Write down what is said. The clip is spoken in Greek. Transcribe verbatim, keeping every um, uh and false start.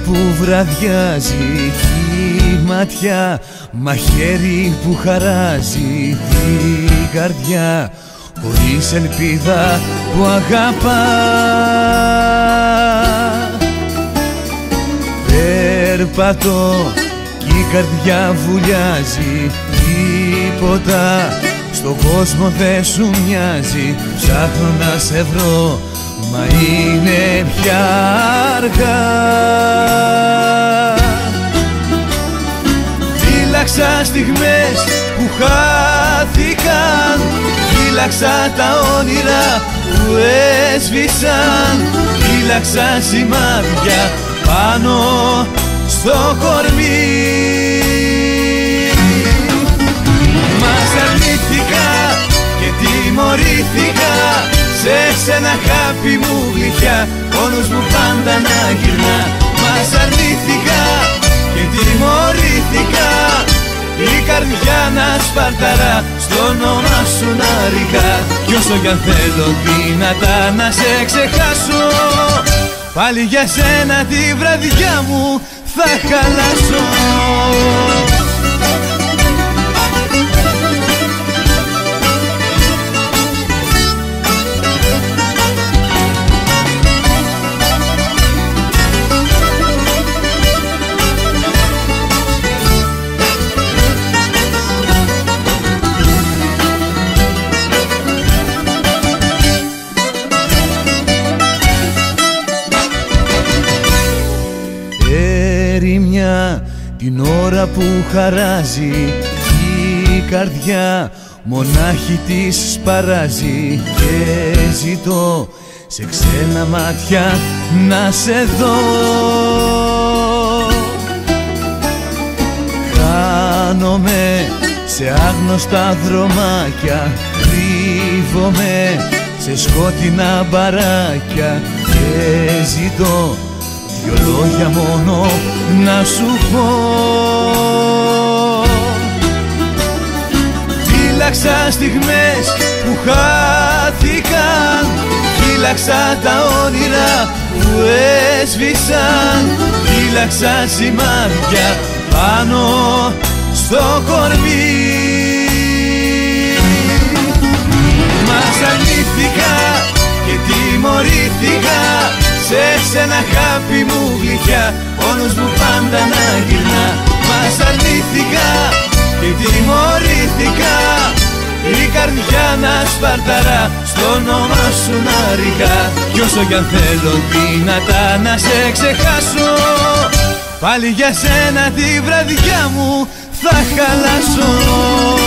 που βραδιάζει η ματιά, μαχαίρι που χαράζει την καρδιά, χωρίς ελπίδα που αγαπά. Περπατώ κι η καρδιά βουλιάζει, τίποτα στον κόσμο δεν σου μοιάζει. Ψάχνω να σε βρω, μα είναι πια αργά. Φύλαξα στιγμές που χάθηκαν, φύλαξα τα όνειρα που έσβησαν, φύλαξα σημάδια πάνω στο κορμί. Μας αρνήθηκα και τιμωρήθηκα, σε σένα αγάπη μου γλυκιά, πόνος μου πάντα να γυρνά. Μας αρνήθηκα και τιμωρήθηκα, η καρδιά να σπαρταρά, στο όνομα σου να ρηγά. Κι όσο κι αν θέλω δυνατά να σε ξεχάσω, πάλι για σένα τη βραδιά μου θα χαλάσω. Ερημιά την ώρα που χαράζει η καρδιά, μονάχη της σπαράζει και ζητώ σε ξένα μάτια να σε δω. Χάνομαι σε άγνωστα δρομάκια, κρύβομαι σε σκότεινα μπαράκια και ζητώ δυο λόγια μόνο να σου πω. Φύλαξα στιγμές που χάθηκαν, φύλαξα τα όνειρα που έσβησαν, φύλαξα σημάδια πάνω στο κορμί. Μας αρνήθηκα και τιμωρήθηκα, σε σένα αγάπη μου γλυκιά, πόνος μου πάντα να γυρνά. Μας αρνήθηκα και τιμωρήθηκα, η καρδιά να σπαρταρά, στο όνομα σου να ρηγά. Κι όσο κι αν θέλω δυνατά να σε ξεχάσω, πάλι για σένα τη βραδιά μου θα χαλάσω.